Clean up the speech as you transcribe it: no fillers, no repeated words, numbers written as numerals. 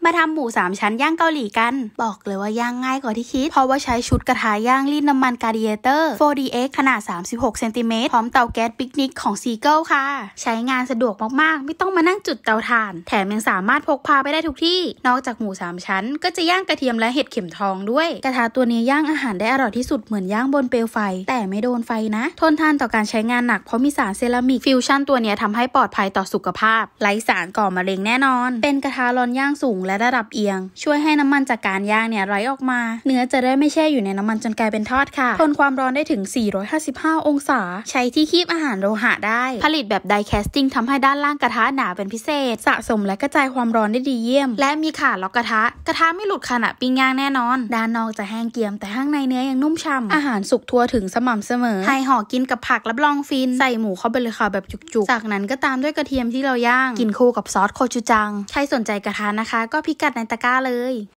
มาทำหมู3ชั้นย่างเกาหลีกันบอกเลยว่าย่างง่ายกว่าที่คิดเพราะว่าใช้ชุดกระทะย่างรีดน้ำมัน Gladiator 4DX ขนาด36 เซนติเมตรพร้อมเตาแก๊สปิกนิกของ Seagull ค่ะใช้งานสะดวกมากๆไม่ต้องมานั่งจุดเตาถ่านแถมยังสามารถพกพาไปได้ทุกที่นอกจากหมู3ชั้นก็จะย่างกระเทียมและเห็ดเข็มทองด้วยกระทะตัวนี้ย่างอาหารได้อร่อยที่สุดเหมือนย่างบนเปลวไฟแต่ไม่โดนไฟนะทนทานต่อการใช้งานหนักเพราะมีสารเซรามิกฟิวชั่นตัวนี้ทำให้ปลอดภัยต่อสุขภาพไร้สารก่อมะเร็งแน่นอนเป็นกระทะร้อนย่างสูงและระดับเอียงช่วยให้น้ำมันจากการย่างไหลออกมาเนื้อจะได้ไม่แช่อยู่ในน้ำมันจนกลายเป็นทอดค่ะทนความร้อนได้ถึง455องศาใช้ที่คีบอาหารโลหะได้ผลิตแบบไดแคสติ้งทำให้ด้านล่างกระทะหนาเป็นพิเศษสะสมและกระจายความร้อนได้ดีเยี่ยมและมีขาล็อกกระทะไม่หลุดขณะปิ้งย่างแน่นอนด้านนอกจะแห้งเกรียมแต่ข้างในเนื้อยังนุ่มฉ่ำอาหารสุกทั่วถึงสม่ำเสมอให้ห่อกินกับผักรับรองฟินใส่หมูเข้าไปเลยค่ะแบบจุกๆจากนั้นก็ตามด้วยกระเทียมที่เราย่างกินคู่กับซอสโคชูจังใครสนใจกระทะนะคะก็พิกัดในตะกร้าเลย